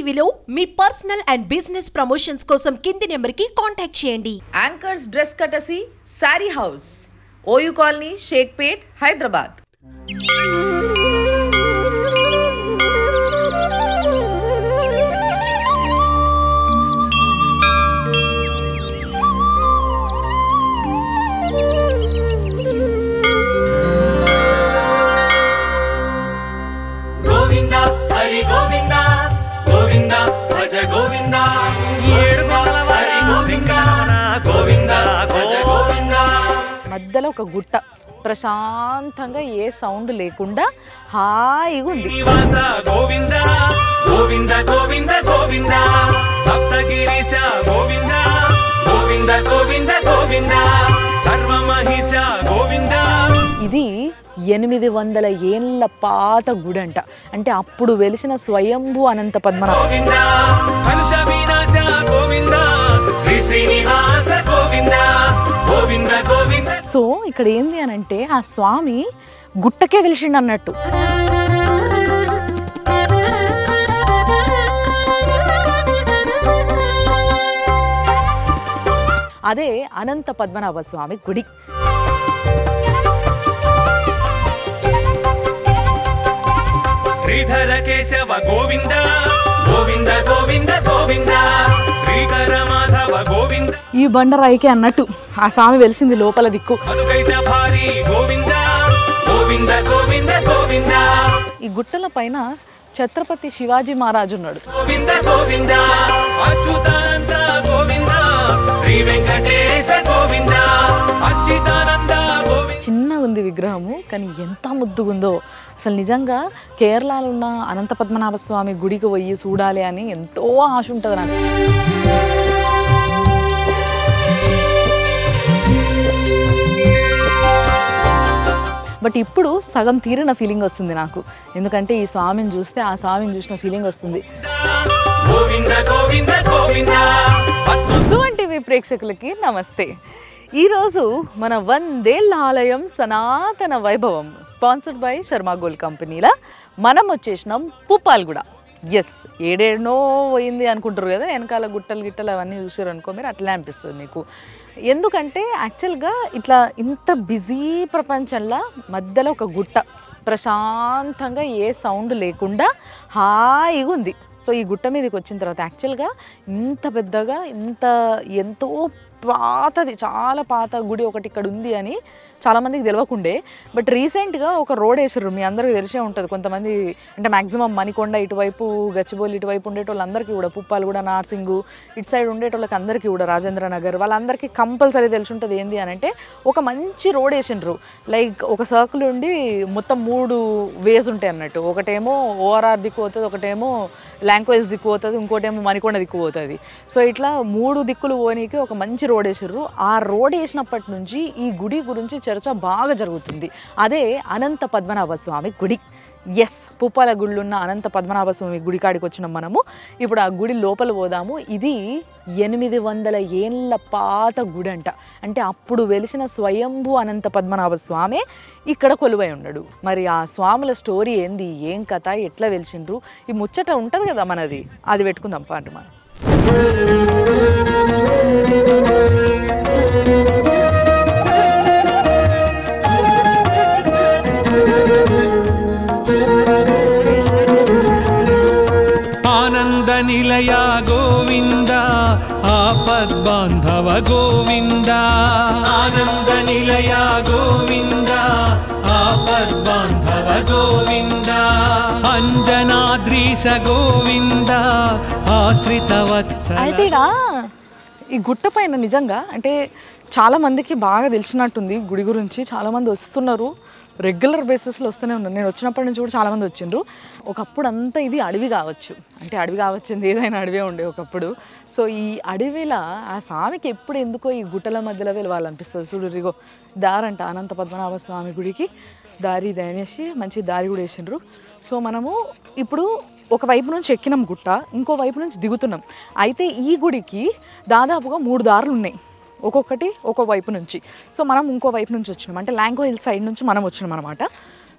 టీవీలో మీ personal and business promotions కోసం కింది నెంబర్కి కాంటాక్ట్ చేయండి. Anchors dress courtesy saree house, OU colony, Shaikpet, Hyderabad. మధ్యలో ఒక గుట్ట, ప్రశాంతంగా ఏ సౌండ్ లేకుండా హాయిగా ఉంది. ఇది 800 ఏళ్ళ పాత గుడి అంట. అంటే అప్పుడు వెలిసిన స్వయంభూ అనంత పద్మనాభ. సో ఇక్కడ ఏంది అని అంటే ఆ స్వామి గుట్టకే వెలిసిండు అన్నట్టు. అదే అనంత పద్మనాభ స్వామి గుడి. శ్రీధర కేశవ గోవింద గోవింద గోవింద గోవింద, శ్రీకర మాధవ గోవింద. ఈ బండరాయికి అన్నట్టు ఆ స్వామి వెలిసింది లోపల దిక్కు. గోవింద గోవింద గోవింద గోవింద. ఈ గుట్టల పైన ఛత్రపతి శివాజీ మహారాజు ఉన్నాడు. గోవింద గోవింద అచ్యుతానంద గోవింద, శ్రీ వెంకటేశ గోవింద అచ్యుతానంద గోవింద. చిన్నగా ఉంది విగ్రహము, కానీ ఎంత ముద్దుగుందో అసలు. నిజంగా కేరళలో ఉన్న అనంత పద్మనాభ స్వామి గుడికి పోయి చూడాలి అని ఎంతో ఆశ ఉంటుంది నాకు. బట్ ఇప్పుడు సగం తీరిన ఫీలింగ్ వస్తుంది నాకు. ఎందుకంటే ఈ స్వామిని చూస్తే ఆ స్వామిని చూసిన ఫీలింగ్ వస్తుంది. సుమన్ టీవీ ప్రేక్షకులకి నమస్తే. ఈరోజు మన 100 ఏళ్ల ఆలయం సనాతన వైభవం స్పాన్సర్డ్ బై శర్మ గోల్డ్ కంపెనీల మనం వచ్చేసినాం పుప్పాలగూడ. ఎస్, ఏడేడనో పోయింది అనుకుంటారు కదా, వెనకాల గుట్టలు గిట్టలు అవన్నీ చూసారు అనుకో మీరు, అట్లా అనిపిస్తుంది మీకు. ఎందుకంటే యాక్చువల్గా ఇట్లా ఇంత బిజీ ప్రపంచంలో మధ్యలో ఒక గుట్ట, ప్రశాంతంగా ఏ సౌండ్ లేకుండా హాయిగా ఉంది. సో ఈ గుట్ట మీదకి వచ్చిన తర్వాత యాక్చువల్గా ఇంత పెద్దగా ఎంతో పాతది, చాలా పాత గుడి ఒకటి ఇక్కడ ఉంది అని చాలామందికి తెలియకుండే. బట్ రీసెంట్గా ఒక రోడ్ వేసారు, మీ అందరికీ తెలిసే ఉంటుంది. కొంతమంది అంటే మ్యాక్సిమం మణికొండ ఇటువైపు, గచ్చిబౌలి ఇటువైపు ఉండేటోళ్ళందరికీ కూడా, పుప్పాలగూడ, నార్సింగు ఇటు సైడ్ ఉండేటోళ్ళకి అందరికీ కూడా, రాజేంద్ర నగర్ వాళ్ళందరికీ కంపల్సరీ తెలిసి ఉంటుంది. ఏంది అని అంటే ఒక మంచి రోడ్ వేసిండ్రు. లైక్ ఒక సర్కిల్ ఉండి మొత్తం 3 వేస్ ఉంటాయి అన్నట్టు. ఒకటేమో ఓఆర్ఆర్ దిక్కు పోతుంది, ఒకటేమో లాంగ్వేజ్ దిక్కు పోతుంది, ఇంకోటేమో మణికొండ దిక్కు పోతుంది. సో ఇట్లా 3 దిక్కులు పోనీకి ఒక మంచి రోడ్ వేసారు. ఆ రోడ్ వేసినప్పటి నుంచి ఈ గుడి గురించి చర్చ బాగా జరుగుతుంది. అదే అనంత పద్మనాభ స్వామి గుడి. ఎస్, పుప్పాలగూడలో ఉన్న అనంత పద్మనాభ స్వామి గుడి కాడికి వచ్చినాం మనము. ఇప్పుడు ఆ గుడి లోపల పోదాము. ఇది 800 ఏళ్ళ పాత గుడి అంట. అంటే అప్పుడు వెలిసిన స్వయంభూ అనంత పద్మనాభ స్వామి ఇక్కడ కొలువై ఉన్నాడు. మరి ఆ స్వాముల స్టోరీ ఏంది, ఏం కథ, ఎట్లా వెలిసిండ్రు, ఈ ముచ్చట ఉంటుంది కదా మనది, అది పెట్టుకుందాం పాటు మనం. ఆనంద నిలయ గోవింద ఆపద్బాంధవ గోవింద, ఆనంద నిలయ గోవింద ఆపద్బాంధవ గోవింద, అంజనాద్రీశ గోవింద ఆశ్రిత వత్సల. అయితే ఈ గుట్ట పైన నిజంగా అంటే చాలామందికి బాగా తెలిసినట్టుంది గుడి గురించి. చాలామంది వస్తున్నారు, రెగ్యులర్ బేసిస్లో వస్తూనే ఉన్నారు. నేను వచ్చినప్పటి నుంచి కూడా చాలామంది వచ్చిండ్రు. ఒకప్పుడు అంతా ఇది అడవి కావచ్చు, అంటే అడవి కావచ్చింది, ఏదైనా అడవే ఉండే ఒకప్పుడు. సో ఈ అడవిలా ఆ స్వామికి ఎప్పుడు ఎందుకో ఈ గుట్టల మధ్యలో వెళ్ళాలనిపిస్తుంది. చూడు రిగో దారంట అనంత పద్మనాభ స్వామి గుడికి దారి అనేసి మంచి దారి కూడా వేసిండ్రు. సో మనము ఇప్పుడు ఒకవైపు నుంచి ఎక్కినాం గుట్ట, ఇంకో వైపు నుంచి దిగుతున్నాం. అయితే ఈ గుడికి దాదాపుగా 3 దారులు ఉన్నాయి, ఒక్కొక్కటి ఒక్కో వైపు నుంచి. సో మనం ఇంకో వైపు నుంచి వచ్చినాం, అంటే లాంగో హిల్ సైడ్ నుంచి మనం వచ్చినాం అనమాట.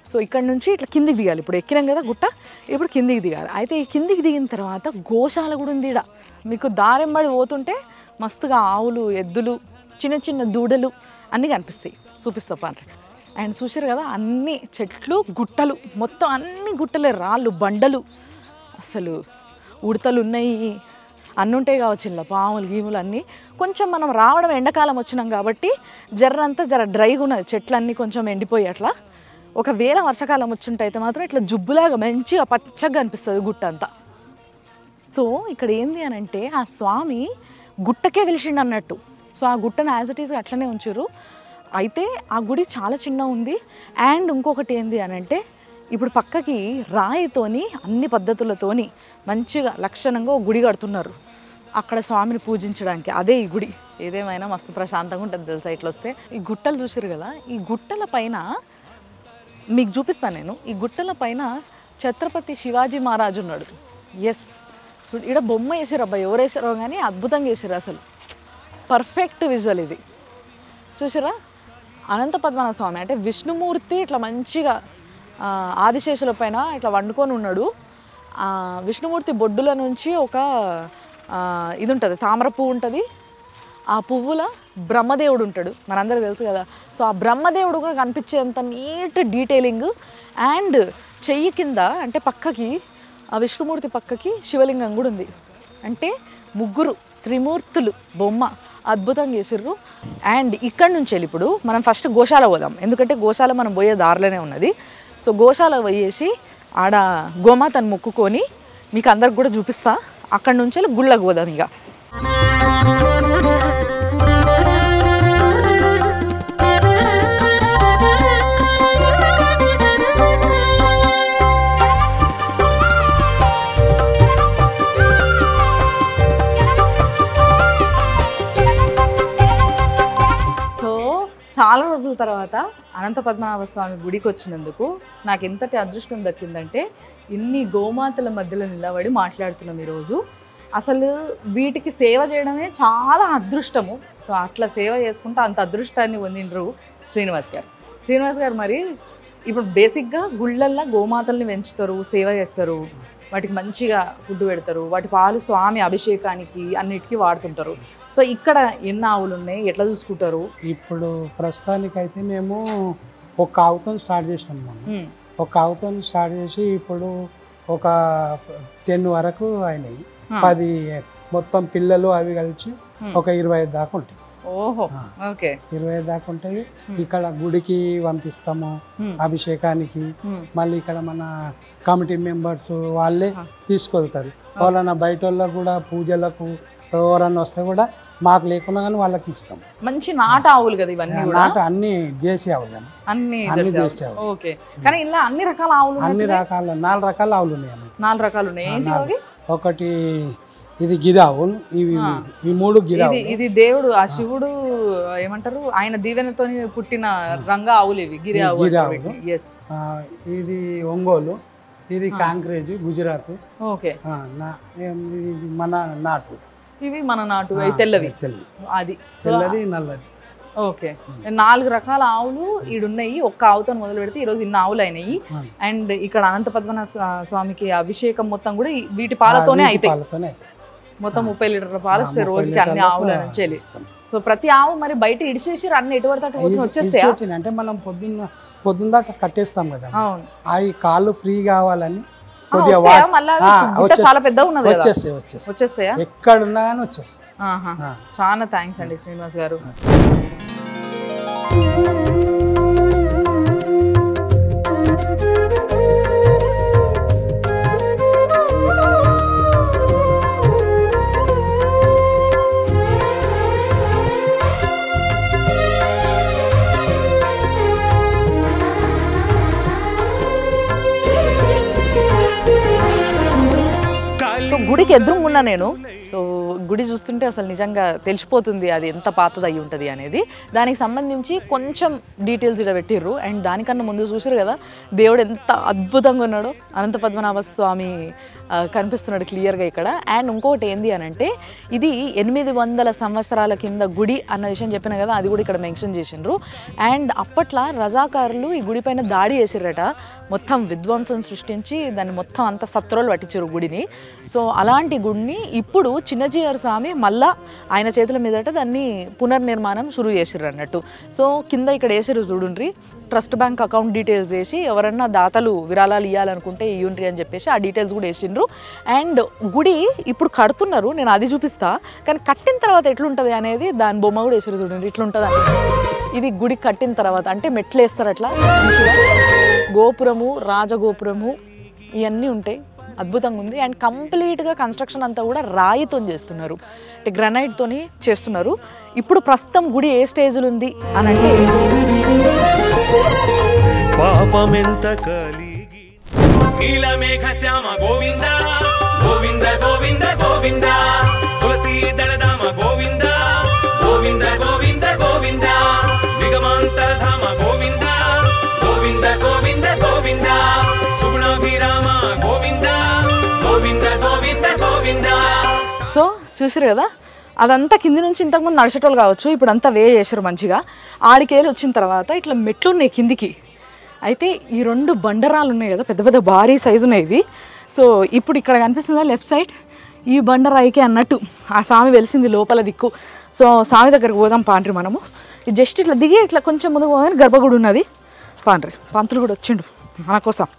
సో ఇక్కడ నుంచి ఇట్లా కిందికి దిగాలి. ఇప్పుడు ఎక్కినాం కదా గుట్ట, ఇప్పుడు కిందికి దిగాలి. అయితే ఈ కిందికి దిగిన తర్వాత గోశాల కూడా ఉంది ఇక్కడ. మీకు దారెంబడి పోతుంటే మస్తుగా ఆవులు, ఎద్దులు, చిన్న చిన్న దూడలు అన్నీ కనిపిస్తాయి. చూపిస్తా పండ్రి. అండ్ చూసారు కదా అన్ని చెట్లు, గుట్టలు, మొత్తం అన్ని గుట్టలే, రాళ్ళు, బండలు, అసలు ఉడతలు ఉన్నాయి, అన్నీ ఉంటాయి కావచ్చు ఇలా, పాములు గీములు అన్నీ. కొంచెం మనం రావడం ఎండాకాలం వచ్చినాం కాబట్టి జర డ్రైగా ఉన్నది, చెట్లన్నీ కొంచెం ఎండిపోయి అట్లా. ఒకవేళ వర్షాకాలం వచ్చింటైతే మాత్రం ఇట్లా జుబ్బులాగా మంచిగా పచ్చగా అనిపిస్తుంది గుట్ట అంతా. సో ఇక్కడ ఏంది అని అంటే ఆ స్వామి గుట్టకే వెలిసిండు అన్నట్టు. సో ఆ గుట్టను యాజ్ ఇట్ ఈజ్ అట్లనే ఉంచారు. అయితే ఆ గుడి చాలా చిన్న ఉంది. అండ్ ఇంకొకటి ఏంది అని అంటే ఇప్పుడు పక్కకి రాయితోని అన్ని పద్ధతులతోని మంచిగా లక్షణంగా ఒక గుడి కడుతున్నారు అక్కడ స్వామిని పూజించడానికి. అదే ఈ గుడి. ఏదేమైనా మస్తు ప్రశాంతంగా ఉంటుంది తెలుసా ఇట్లా వస్తే. ఈ గుట్టలు చూసారు కదా, ఈ గుట్టల పైన మీకు చూపిస్తాను నేను. ఈ గుట్టల పైన ఛత్రపతి శివాజీ మహారాజు ఉన్నాడు. ఎస్, ఇక్కడ బొమ్మ వేసారు అబ్బాయి, ఎవరు వేసారో కానీ అద్భుతంగా వేసారు అసలు. పర్ఫెక్ట్ విజువల్ ఇది. చూసారా, అనంత పద్మనాభ స్వామి అంటే విష్ణుమూర్తి ఇట్లా మంచిగా ఆదిశేషుల పైన ఇట్లా వండుకొని ఉన్నాడు. విష్ణుమూర్తి బొడ్డుల నుంచి ఒక ఇది ఉంటుంది, తామర పువ్వు ఉంటుంది. ఆ పువ్వుల బ్రహ్మదేవుడు ఉంటాడు, మనందరికీ తెలుసు కదా. సో ఆ బ్రహ్మదేవుడు కూడా కనిపించేంత నీట్ డీటెయిలింగ్. అండ్ చెయ్యి కింద అంటే పక్కకి ఆ విష్ణుమూర్తి పక్కకి శివలింగం కూడా ఉంది. అంటే ముగ్గురు త్రిమూర్తులు బొమ్మ అద్భుతంగా చేసిర్రు. అండ్ ఇక్కడ నుంచి వెళ్ళి ఇప్పుడు మనం ఫస్ట్ గోశాల పోదాం, ఎందుకంటే గోశాల మనం పోయే దారిలోనే ఉన్నది. సో గోశాల పోయేసి ఆడ గోమాతను మొక్కుకొని మీకు అందరికి కూడా చూపిస్తా. అక్కడ నుంచి వెళ్ళి గుళ్ళకు పోదాం ఇక. చాలా రోజుల తర్వాత అనంత పద్మనాభ స్వామి గుడికి వచ్చినందుకు నాకు ఎంతటి అదృష్టం దక్కిందంటే ఇన్ని గోమాతల మధ్యలో నిలబడి మాట్లాడుతున్నాం ఈరోజు. అసలు వీటికి సేవ చేయడమే చాలా అదృష్టము. సో అట్లా సేవ చేసుకుంటూ అంత అదృష్టాన్ని పొందిండ్రు శ్రీనివాస్ గారు. శ్రీనివాస్ గారు మరి ఇప్పుడు బేసిక్గా గుళ్ళల్లో గోమాతల్ని పెంచుతారు, సేవ చేస్తారు, వాటికి మంచిగా ఫుడ్ పెడతారు, వాటి పాలు స్వామి అభిషేకానికి అన్నిటికీ వాడుతుంటారు. సో ఇక్కడ ఎన్ని ఆవులు ఉన్నాయి, ఎట్లా చూసుకుంటారు? ఇప్పుడు ప్రస్తుతానికైతే మేము ఒక ఆవుతో స్టార్ట్ చేసినాం. మనం ఒక ఆవుతో స్టార్ట్ చేసి ఇప్పుడు ఒక 10 వరకు అయినాయి. 10 మొత్తం పిల్లలు అవి కలిసి ఒక 25 దాకా ఉంటాయి. ఓహో, ఓకే, 25 దాకా ఉంటాయి. ఇక్కడ గుడికి పంపిస్తాము అభిషేకానికి. మళ్ళీ ఇక్కడ మన కమిటీ మెంబర్స్ వాళ్ళే తీసుకెళ్తారు. ఎవరన్నా బయట వాళ్ళకు కూడా పూజలకు ఎవరన్నా వస్తే కూడా మాకు లేకున్నా కానీ వాళ్ళకి ఇస్తాం. మంచి నాట ఆవులు కదా ఇవన్నీ, నాట అన్ని దేశీ ఆవులు, అన్ని దేశీ ఆవులు. ఓకే, కానీ ఇలా అన్ని రకాల ఆవులు, అన్ని రకాల 4 రకాల ఆవులు ఉన్నాయి. 4 రకాలు ఉన్నాయి. ఒకటి ఇది గిరి ఆవులు, ఇవి ఈ 3 గిరి ఆవులు. ఇది దేవుడు ఆ శివుడు ఏమంటారు ఆయన దీవెనతో పుట్టిన రంగ ఆవులు ఇవి గిరి ఆవులు. ఇది ఒంగోలు, ఇది కాంక్రేజ్ గుజరాత్. ఓకే, మన నాటు, ఇవి మన నాటు తెల్లవి, అది తెల్లది నల్లది. ఓకే, 4 రకాల ఆవులు ఈడున్నాయి. ఒక్క ఆవుతో మొదలు పెడితే ఈరోజు ఇన్ని ఆవులు అయినాయి. అండ్ ఇక్కడ అనంత పద్మనాభ స్వామికి అభిషేకం మొత్తం కూడా వీటి పాలతోనే అవుతాయి. మొత్తం 30 లీటర్ల పాలు వస్తాయి రోజుకి అన్ని ఆవుల నుంచి వెళ్ళి. సో ప్రతి ఆవు మరి బయట ఇడిచేసి అన్ని ఎటువంటి వచ్చేస్తాయి. అంటే మనం పొద్దున్న దాకా కట్టేస్తాం కదా, అవి కాళ్ళు ఫ్రీ కావాలని చాలా పెద్ద ఉన్నది, వచ్చేస్తాయా ఎక్కడున్నా కానీ వచ్చేస్తాయి. చాలా థ్యాంక్స్ అండి శ్రీనివాస్ గారు. గుడికి ఎదురుగున్నా నేను. సో గుడి చూస్తుంటే అసలు నిజంగా తెలిసిపోతుంది అది ఎంత పాతది అయి ఉంటుంది అనేది. దానికి సంబంధించి కొంచెం డీటెయిల్స్ ఇలా పెట్టిర్రు. అండ్ దానికన్నా ముందు చూసారు కదా దేవుడు ఎంత అద్భుతంగా ఉన్నాడో. అనంత పద్మనాభ స్వామి కనిపిస్తున్నాడు క్లియర్గా ఇక్కడ. అండ్ ఇంకోటి ఏంది అని అంటే ఇది 800 సంవత్సరాల కింద గుడి అన్న విషయం చెప్పిన కదా, అది కూడా ఇక్కడ మెన్షన్ చేసిండ్రు. అండ్ అప్పట్లో రజాకారులు ఈ గుడి పైన దాడి చేసిర్రట, మొత్తం విధ్వంసం సృష్టించి దాన్ని మొత్తం అంత సత్రోలు పట్టించారు గుడిని. సో అలాంటి గుడిని ఇప్పుడు చిన్నజీఆర్ స్వామి మళ్ళా ఆయన చేతుల మీదట దాన్ని పునర్నిర్మాణం షురూ చేసిర్రు అన్నట్టు. సో కింద ఇక్కడ వేసిర్రు చూడుండ్రి, ట్రస్ట్ బ్యాంక్ అకౌంట్ డీటెయిల్స్ వేసి ఎవరన్నా దాతలు విరాళాలు ఇవ్వాలనుకుంటే ఇయ్యుండ్రి అని చెప్పేసి ఆ డీటెయిల్స్ కూడా వేసిండ్రు. అండ్ గుడి ఇప్పుడు కడుతున్నారు, నేను అది చూపిస్తా, కానీ కట్టిన తర్వాత ఎట్లుంటుంది అనేది దాని బొమ్మ కూడా వేసారు చూడండి, ఇట్లుంటుంది అని. ఇది గుడి కట్టిన తర్వాత అంటే మెట్లు వేస్తారు అట్లా మంచిగా, గోపురము రాజగోపురము ఇవన్నీ ఉంటాయి, అద్భుతంగా ఉంది. అండ్ కంప్లీట్గా కన్స్ట్రక్షన్ అంతా కూడా రాయితో చేస్తున్నారు, అంటే గ్రనైట్తోని చేస్తున్నారు. ఇప్పుడు ప్రస్తుతం గుడి ఏ స్టేజ్లో ఉంది అని అంటే పాపమెంత కలిగి నీలమేఘ శ్యామ గోవింద గోవింద గోవింద గోవింద తులసి దళధామ గోవింద గోవింద గోవింద గోవింద నిగమాంతరధామ గోవింద గోవింద గోవింద గోవింద సుగుణాభిరామ గోవింద గోవింద గోవింద గోవింద. సో చూసారు కదా, అదంతా కింది నుంచి ఇంతకుముందు నడిచేటోళ్ళు కావచ్చు, ఇప్పుడు అంతా వే చేశారు మంచిగా. ఆడికేళ్ళు వచ్చిన తర్వాత ఇట్లా మెట్లు ఉన్నాయి కిందికి. అయితే ఈ 2 బండరాలు ఉన్నాయి కదా, పెద్ద పెద్ద భారీ సైజు ఉన్నాయి ఇవి. సో ఇప్పుడు ఇక్కడ కనిపిస్తుందా లెఫ్ట్ సైడ్, ఈ బండరాయికే అన్నట్టు ఆ స్వామి వెలిసింది లోపల దిక్కు. సో స్వామి దగ్గరకు పోదాం పాండ్రి మనము. ఇది జస్ట్ ఇట్లా దిగి ఇట్లా కొంచెం ముందుకు పోగానే గర్భగుడి ఉన్నది. పాండ్రి పంతులు కూడా వచ్చిండు మన కోసం.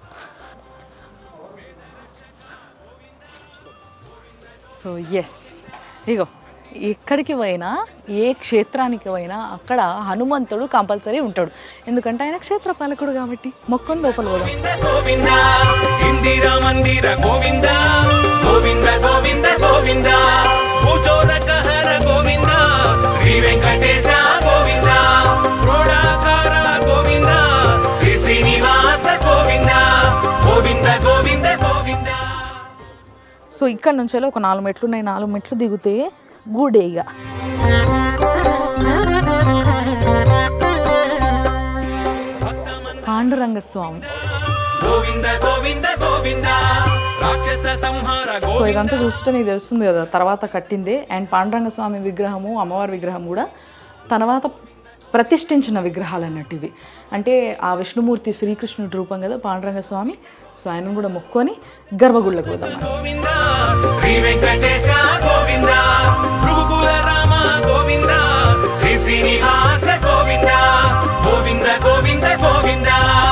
సో ఎస్, ఇగో ఎక్కడికి పోయినా ఏ క్షేత్రానికి పోయినా అక్కడ హనుమంతుడు కంపల్సరీ ఉంటాడు, ఎందుకంటే ఆయన క్షేత్ర పాలకుడు కాబట్టి. మొక్కని లోపల పోదాం. గోవింద ఇందిరా మందిర గోవింద గోవింద గోవింద గోవింద భూచోదకహర గోవింద శ్రీ వెంకటేశ గోవింద క్రోడాకార గోవింద శ్రీ శ్రీనివాస గోవింద గోవింద గోవింద గోవింద. సో ఇక్కడ నుంచి ఒక 4 మెట్లు ఉన్నాయి, 4 మెట్లు దిగితే గుడేగా. పాండురంగస్వామి. సో ఇదంతా చూస్తుంటే నీకు తెలుస్తుంది కదా తర్వాత కట్టిందే. అండ్ పాండురంగస్వామి విగ్రహము అమ్మవారి విగ్రహం కూడా తర్వాత ప్రతిష్ఠించిన విగ్రహాలు అన్నట్టు ఇవి. అంటే ఆ విష్ణుమూర్తి శ్రీకృష్ణుడి రూపం కదా పాండురంగస్వామి. సో ఆయన కూడా మొక్కుకొని గర్భగుళ్ళకు పోదాం. శ్రీ వెంకటేశ గోవింద భృగుకుల రామ గోవింద శ్రీ శ్రీనివాస గోవింద గోవింద గోవింద గోవింద.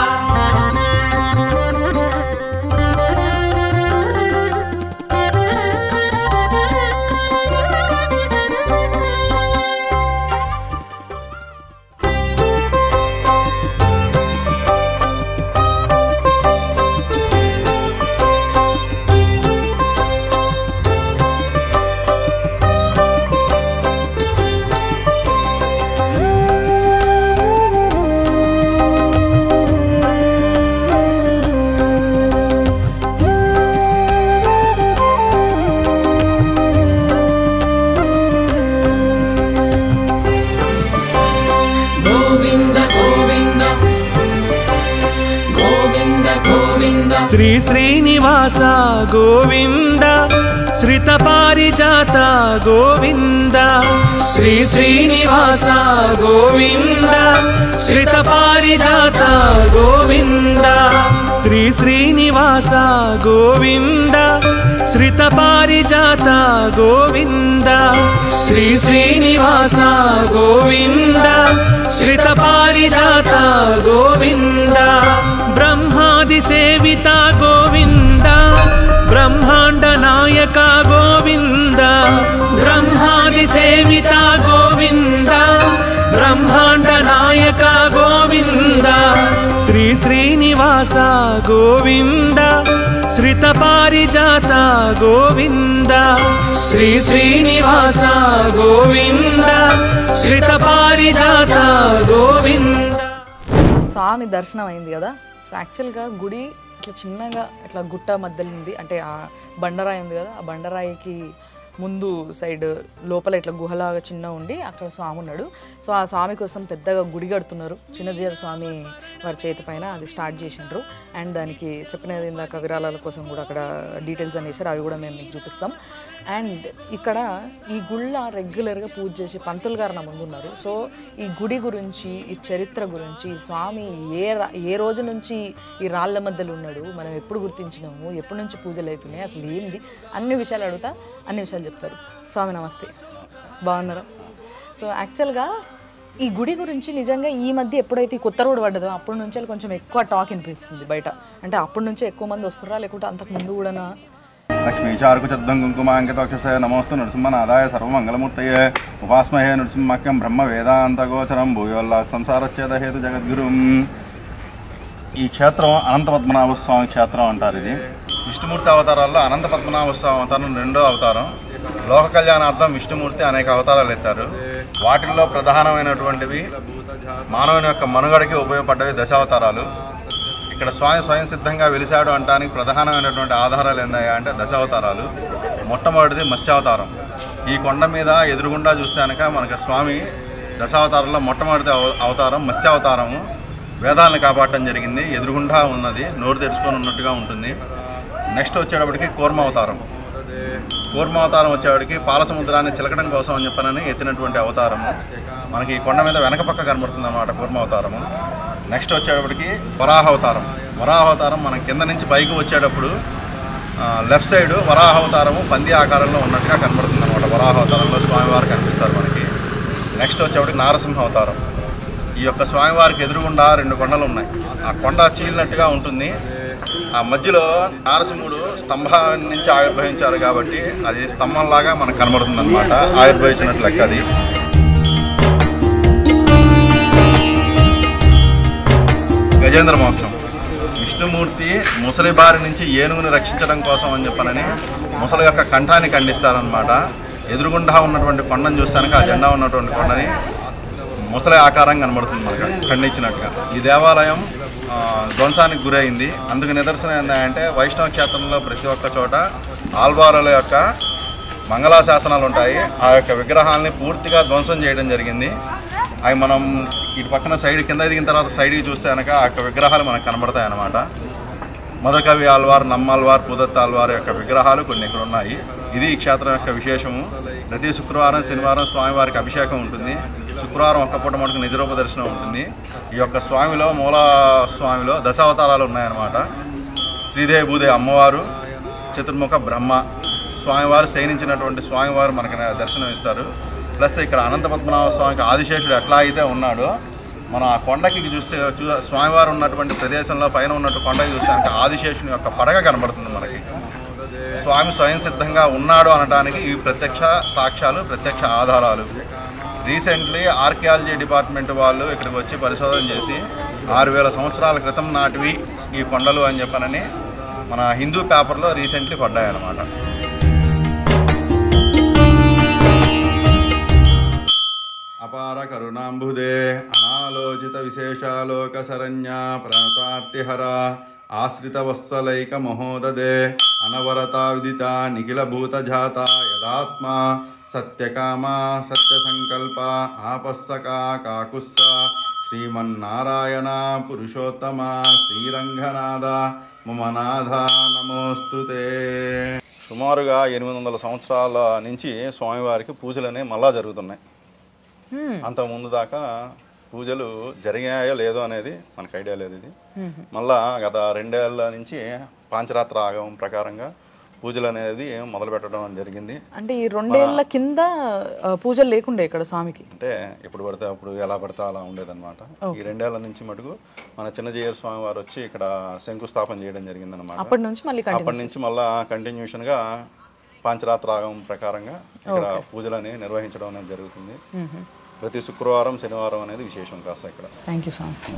శ్రీ శ్రీనివాస గోవింద శ్రిత పారిజాత గోవింద శ్రీ శ్రీనివాస గోవింద శ్రిత పారిజాత గోవింద శ్రీ శ్రీనివాస గోవింద శ్రిత పారిజాత గోవింద శ్రీ శ్రీనివాస గోవింద శ్రిత పారిజాత గోవింద బ్రహ్మాది సేవిత గోవింద బ్రహ్మాండ నాయక గోవింద బ్రహ్మాది సేవిత గోవింద బ్రహ్మాండ నాయక గోవింద శ్రీ శ్రీనివాస గోవింద శ్రిత పారిజాత గోవింద శ్రీ శ్రీనివాస గోవింద శ్రిత పారిజాత గోవింద. స్వామి దర్శనం అయింది కదా. యాక్చువల్గా గుడి ఇట్లా చిన్నగా ఇట్లా గుట్ట మధ్యలో ఉంది, అంటే ఆ బండరాయి ఉంది కదా, ఆ బండరాయికి ముందు సైడ్ లోపల ఇట్లా గుహలాగా చిన్న ఉండి అక్కడ స్వామి ఉన్నాడు. సో ఆ స్వామి కోసం పెద్దగా గుడి కడుతున్నారు. చిన్నజీయర్ స్వామి వారి చేతి పైన అది స్టార్ట్ చేసిండ్రు. అండ్ దానికి చెప్పినది ఇందాక విరాళాల కోసం కూడా అక్కడ డీటెయిల్స్ అని చేశారు, అవి కూడా మేము మీకు చూపిస్తాం. అండ్ ఇక్కడ ఈ గుళ్ళ రెగ్యులర్గా పూజ చేసి పంతులు గారు నా ముందు ఉన్నారు. సో ఈ గుడి గురించి, ఈ చరిత్ర గురించి, ఈ స్వామి ఏ రోజు నుంచి ఈ రాళ్ళ మధ్యలో ఉన్నాడు, మనం ఎప్పుడు గుర్తించినాము, ఎప్పటి నుంచి పూజలు అవుతున్నాయి, అసలు ఏంది, అన్ని విషయాలు అడుగుతా, అన్ని విషయాలు చెప్తారు. స్వామి నమస్తే, బాగున్నారా? సో యాక్చువల్గా ఈ గుడి గురించి నిజంగా ఈ మధ్య ఎప్పుడైతే ఈ కొత్త రోడ్ పడ్డదో అప్పటి నుంచి కొంచెం ఎక్కువ టాక్ వినిపిస్తుంది బయట. అంటే అప్పటి నుంచే ఎక్కువ మంది వస్తారా, లేకుంటే అంతకు ముందు కూడానా? లక్ష్మీచారుకుచద్దం కుంకుమాంకితోక్షసే నమోస్తు నృసింహనాదాయ సర్వమంగళమూర్తయే ఉపాస్మహే నృసింహక్యం బ్రహ్మ వేదాంతగోచరం భూయోల్లా సంసారచ్ఛేదహేతు జగద్గురుం. ఈ క్షేత్రం అనంత పద్మనాభ స్వామి క్షేత్రం అంటారు. ఇది విష్ణుమూర్తి అవతారాల్లో అనంత పద్మనాభ స్వామి అవతారం రెండో అవతారం. లోక కళ్యాణార్థం విష్ణుమూర్తి అనేక అవతారాలు ఎత్తారు. వాటిల్లో ప్రధానమైనటువంటివి మానవుని యొక్క మనుగడకి ఉపయోగపడ్డవి దశావతారాలు. ఇక్కడ స్వామి స్వయం సిద్ధంగా వెలిశాడు అంటానికి ప్రధానమైనటువంటి ఆధారాలు ఏందయ్యా అంటే దశావతారాలు. మొట్టమొదటిది మత్స్యావతారం. ఈ కొండ మీద ఎదురుగుండా చూశాక మనకి స్వామి దశావతారంలో మొట్టమొదటి అవతారం మత్స్యావతారము. వేదాలను కాపాడటం జరిగింది. ఎదురుగుండా ఉన్నది, నోరు తెరుచుకొని ఉన్నట్టుగా ఉంటుంది. నెక్స్ట్ వచ్చేటప్పటికి కూర్మావతారం. కూర్మావతారం వచ్చేవాడికి పాల సముద్రాన్ని చిలకడం కోసం అని చెప్పనని ఎత్తినటువంటి అవతారము. మనకి ఈ కొండ మీద వెనక పక్క కనబడుతుంది అన్నమాట కూర్మావతారము. నెక్స్ట్ వచ్చేటప్పటికి వరాహావతారం. వరాహావతారం మనం కింద నుంచి పైకి వచ్చేటప్పుడు లెఫ్ట్ సైడ్ వరాహావతారము పంది ఆకారంలో ఉన్నట్టుగా కనబడుతుంది అన్నమాట. వరాహావతారంలో స్వామివారు కనిపిస్తారు మనకి. నెక్స్ట్ వచ్చేటప్పటికి నారసింహ అవతారం. ఈ యొక్క స్వామివారికి ఎదురుగుండా 2 కొండలు ఉన్నాయి. ఆ కొండ చీలినట్టుగా ఉంటుంది. ఆ మధ్యలో నారసింహుడు స్తంభం నుంచి ఆవిర్భవించారు కాబట్టి అది స్తంభంలాగా మనకు కనబడుతుంది అనమాట. ఆవిర్భవించినట్లు లెక్క అది. గజేంద్ర మోక్షం. విష్ణుమూర్తి ముసలి బారి నుంచి ఏనుగుని రక్షించడం కోసం అని చెప్పనని ముసలి యొక్క కంఠాన్ని ఖండిస్తారనమాట. ఎదురుగుండా ఉన్నటువంటి కొండను చూస్తానికి ఆ జెండా ఉన్నటువంటి కొండని ముసలి ఆకారం కనబడుతుంది మనకు ఖండించినట్టుగా. ఈ దేవాలయం ధ్వంసానికి గురైంది. అందుకు నిదర్శనం ఏంటంటే వైష్ణవ క్షేత్రంలో ప్రతి ఒక్క చోట ఆల్వారుల యొక్క మంగళాశాసనాలు ఉంటాయి. ఆ యొక్క విగ్రహాలని పూర్తిగా ధ్వంసం చేయడం జరిగింది. అవి మనం ఇటు పక్కన సైడ్ కింద దిగిన తర్వాత సైడ్కి చూస్తే కనుక ఆ యొక్క విగ్రహాలు మనకు కనబడతాయి అన్నమాట. మధుకవి ఆల్వార్, నమ్మాల్వార్, పూదత్త ఆల్వార్ యొక్క విగ్రహాలు కొన్ని ఇక్కడ ఉన్నాయి. ఇది ఈ క్షేత్రం యొక్క విశేషము. ప్రతి శుక్రవారం, శనివారం స్వామివారికి అభిషేకం ఉంటుంది. శుక్రవారం ఒక్క పూట మనకు నిజరూప దర్శనం ఉంటుంది. ఈ యొక్క స్వామిలో మూల స్వామిలో దశావతారాలు ఉన్నాయన్నమాట. శ్రీదేవి భూదేవి అమ్మవారు, చతుర్ముఖ బ్రహ్మ స్వామివారు శయనించినటువంటి స్వామివారు మనకు దర్శనం ఇస్తారు. ప్లస్ ఇక్కడ అనంత పద్మనాభ స్వామికి ఆదిశేషుడు ఎట్లా అయితే ఉన్నాడో మనం ఆ కొండకి చూస్తే స్వామివారు ఉన్నటువంటి ప్రదేశంలో పైన ఉన్నట్టు కొండకి చూసాక ఆదిశేషుని యొక్క పడగ కనబడుతుంది మనకి. స్వామి స్వయం సిద్ధంగా ఉన్నాడు అనడానికి ఇవి ప్రత్యక్ష సాక్ష్యాలు, ప్రత్యక్ష ఆధారాలు. రీసెంట్లీ ఆర్కియాలజీ డిపార్ట్మెంట్ వాళ్ళు ఇక్కడికి వచ్చి పరిశోధన చేసి 6000 సంవత్సరాల క్రితం నాటివి ఈ కొండలు అని చెప్పనని మన హిందూ పేపర్లో రీసెంట్లీ పడ్డాయి అన్నమాట. అపార కరుణాంబుదే అనాలోచిత విశేషాలోక శరణ్యా ప్రణతార్తిహర ఆశ్రిత వత్సలైక మహోదదే అనవరత విదిత నిఖిల భూత జాత యదాత్మ సత్యకామ సత్య సంకల్ప ఆపస్సకా కాకుస్స శ్రీమన్నారాయణ పురుషోత్తమ శ్రీరంగనాథ మమ నాథ నమోస్తుతే. సుమారుగా 800 సంవత్సరాల నుంచి స్వామివారికి పూజలు అనేవి మళ్ళా జరుగుతున్నాయి. అంతకుముందు దాకా పూజలు జరిగాయో లేదో అనేది మనకు ఐడియా లేదు. ఇది మళ్ళా గత 2 ఏళ్ల నుంచి పాంచరాత్ర ఆగమం ప్రకారంగా పూజలు అనేది మొదలు పెట్టడం జరిగింది. అంటే ఈ 2 ఏళ్ల కింద పూజలు లేకుండే ఇక్కడ స్వామికి, అంటే ఎప్పుడు పడితే అప్పుడు ఎలా పడితే అలా ఉండేదన్నమాట. ఈ 2 ఏళ్ల నుంచి మటుకు మన చిన్నజీయర్ స్వామి వారు వచ్చి ఇక్కడ శంకుస్థాపన చేయడం జరిగిందన్నమాట. అప్పటి నుంచి మళ్ళీ కంటిన్యూషన్గా పాంచరాత్ర ఆగమం ప్రకారంగా ఇక్కడ పూజలని నిర్వహించడం అనేది జరుగుతుంది. ప్రతి శుక్రవారం, శనివారం అనేది విశేషం కాస్త ఇక్కడ. Thank you so much.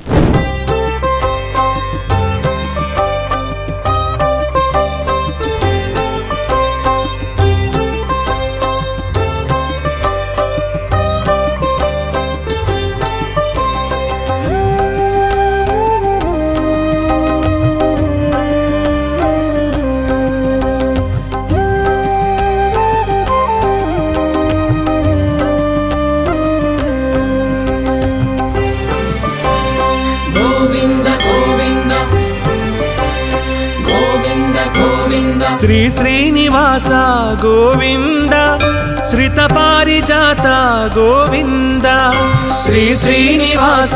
Shri Srinivasa Govinda శ్రిత పారిజాత గోవింద శ్రీ శ్రీనివాస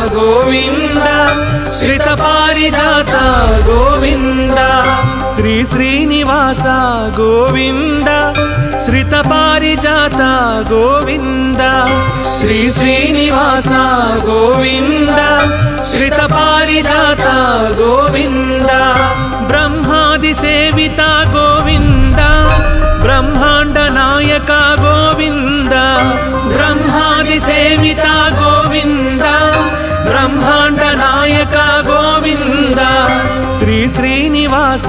గోవింద శ్రిత పారిజాత గోవింద శ్రీ శ్రీనివాస గోవింద శ్రిత పారిజాత గోవింద శ్రీ శ్రీనివాస గోవింద శ్రిత పారిజాత గోవింద బ్రహ్మాది సేవిత గోవింద బ్రహ్మాండ నాయక గోవింద బ్రహ్మాది సేవిత గోవింద బ్రహ్మాండ నాయక గోవింద శ్రీ శ్రీనివాస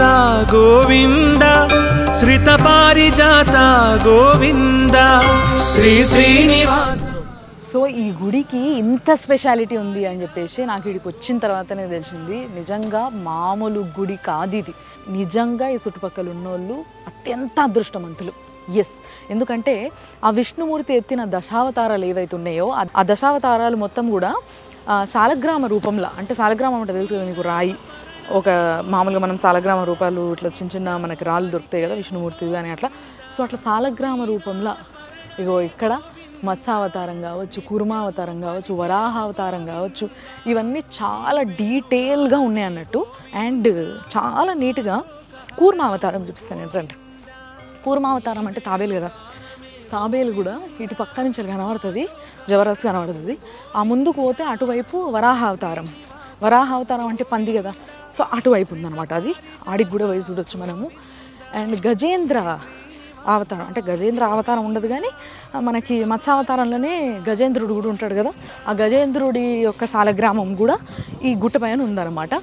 గోవింద శ్రిత పారిజాత గోవింద శ్రీ శ్రీనివాస. సో ఈ గుడికి ఇంత స్పెషాలిటీ ఉంది అని చెప్పేసి నాకు ఇక్కడికి వచ్చిన తర్వాతనే తెలిసింది. నిజంగా మామూలు గుడి కాదు ఇది. నిజంగా ఈ చుట్టుపక్కల ఉన్నోళ్ళు అత్యంత అదృష్టవంతులు. ఎస్, ఎందుకంటే ఆ విష్ణుమూర్తి ఎత్తిన దశావతారాలు ఏవైతే ఉన్నాయో ఆ దశావతారాలు మొత్తం కూడా శాలగ్రామ రూపంలో, అంటే శాలగ్రామం అంటే తెలుసు కదా మీకు, రాయి. ఒక మామూలుగా మనం శాలగ్రామ రూపాలు ఇట్లా చిన్న చిన్న మనకి రాళ్ళు దొరుకుతాయి కదా విష్ణుమూర్తి అని అట్లా. సో అట్లా శాలగ్రామ రూపంలో ఇగో ఇక్కడ మత్స్యావతారం కావచ్చు, కూర్మావతారం కావచ్చు, వరాహావతారం కావచ్చు, ఇవన్నీ చాలా డీటెయిల్గా ఉన్నాయి అన్నట్టు. అండ్ చాలా నీట్గా కూర్మావతారం చూపిస్తాను ఏంటంటే, కూర్మావతారం అంటే తాబేలు కదా, తాబేలు కూడా ఇటు పక్క నుంచి కనబడుతుంది, జబర్దస్త్ కనబడుతుంది. ఆ ముందుకు పోతే అటువైపు వరాహావతారం. వరాహావతారం అంటే పంది కదా, సో అటువైపు ఉందన్నమాట. అది ఆడికి కూడా పోయి చూడొచ్చు మనము. అండ్ గజేంద్ర అవతారం అంటే గజేంద్ర అవతారం ఉండదు కానీ మనకి మత్స్యావతారంలోనే గజేంద్రుడు కూడా ఉంటాడు కదా, ఆ గజేంద్రుడి యొక్క శాలగ్రామం కూడా ఈ గుట్ట పైన ఉందన్నమాట.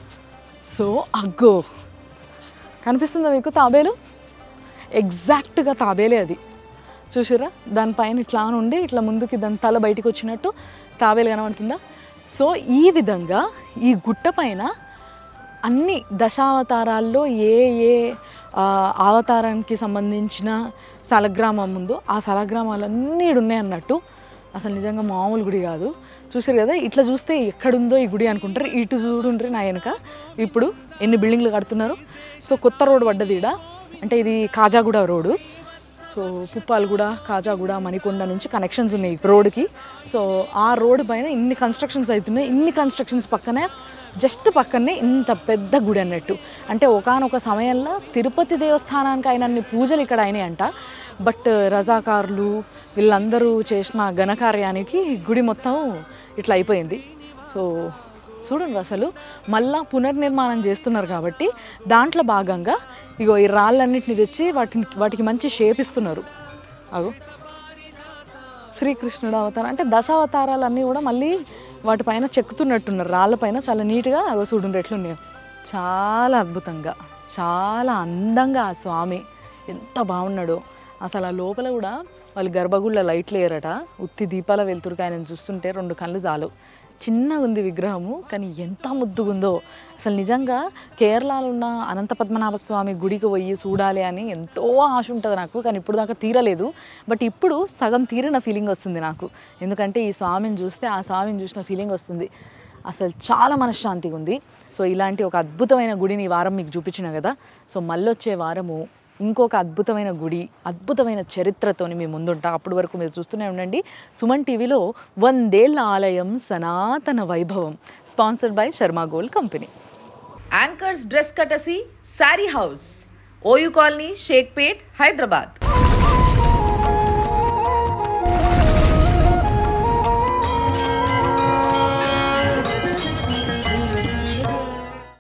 సో అగ్గో కనిపిస్తుందా మీకు తాబేలు? ఎగ్జాక్ట్గా తాబేలే అది, చూసారా? దానిపైన ఇట్లా నుండి ఇట్లా ముందుకి దాని తల బయటికి వచ్చినట్టు తాబేలు కనబడుతుందా? సో ఈ విధంగా ఈ గుట్ట పైన అన్ని దశావతారాల్లో ఏ ఏ అవతారానికి సంబంధించిన శాలగ్రామం ఉందో ఆ శాలగ్రామాలన్నీ ఉన్నాయి అన్నట్టు. అసలు నిజంగా మామూలు గుడి కాదు. చూసారు కదా, ఇట్లా చూస్తే ఎక్కడుందో ఈ గుడి అనుకుంటారు. ఇటు చూడుండ్రి నా వెనుక ఇప్పుడు ఎన్ని బిల్డింగ్లు కడుతున్నారు. సో కొత్త రోడ్డు పడ్డది ఈడ, అంటే ఇది కాజాగూడ రోడ్డు. సో పుప్పాలగూడ, కాజాగూడ, మణికొండ నుంచి కనెక్షన్స్ ఉన్నాయి రోడ్డుకి. సో ఆ రోడ్డు పైన ఇన్ని కన్స్ట్రక్షన్స్ అవుతున్నాయి. ఇన్ని కన్స్ట్రక్షన్స్ పక్కనే జస్ట్ పక్కనే ఇంత పెద్ద గుడి అన్నట్టు. అంటే ఒకానొక సమయంలో తిరుపతి దేవస్థానానికి అయినన్ని పూజలు ఇక్కడ అయినాయంట. బట్ రజాకారులు వీళ్ళందరూ చేసిన ఘనకార్యానికి గుడి మొత్తం ఇట్లా అయిపోయింది. సో చూడండి, అసలు మళ్ళా పునర్నిర్మాణం చేస్తున్నారు కాబట్టి దాంట్లో భాగంగా ఇగో ఈ రాళ్ళన్నింటినీ తెచ్చి వాటికి మంచి షేప్ ఇస్తున్నారు. అగో శ్రీకృష్ణుడు అవతారం అంటే దశావతారాలన్నీ కూడా మళ్ళీ వాటిపైన చెక్కుతున్నట్టున్నారు రాళ్ళపైన. చాలా నీట్గా అగో చూడండి ఎట్లున్నాయో, చాలా అద్భుతంగా, చాలా అందంగా ఆ స్వామి ఎంత బాగున్నాడో. అసలు ఆ లోపల కూడా వాళ్ళు గర్భగుళ్ళ లైట్లు వేయరట, ఉత్తి దీపాల వెలుతురుగా ఆయన చూస్తుంటే 2 కళ్ళు చాలు. చిన్నగా ఉంది విగ్రహము, కానీ ఎంత ముద్దుగుందో. అసలు నిజంగా కేరళలో ఉన్న అనంత పద్మనాభ స్వామి గుడికి పోయి చూడాలి అని ఎంతో ఆశ ఉంటుంది నాకు, కానీ ఇప్పుడు దాకా తీరలేదు. బట్ ఇప్పుడు సగం తీరిన ఫీలింగ్ వస్తుంది నాకు, ఎందుకంటే ఈ స్వామిని చూస్తే ఆ స్వామిని చూసిన ఫీలింగ్ వస్తుంది. అసలు చాలా మనశ్శాంతిగా ఉంది. సో ఇలాంటి ఒక అద్భుతమైన గుడిని ఈ వారం మీకు చూపించిన కదా. సో మళ్ళీ వచ్చే వారము ఇంకొక అద్భుతమైన గుడి, అద్భుతమైన చరిత్రతోని మీ ముందుంటా. అప్పటి వరకు మీరు చూస్తూనే ఉండండి సుమన్ టీవీలో 100 ఏళ్ల ఆలయం సనాతన వైభవం, sponsored by Sharma gold company. Anchors dress courtesy saree house, OU colony, Shaikpet, Hyderabad.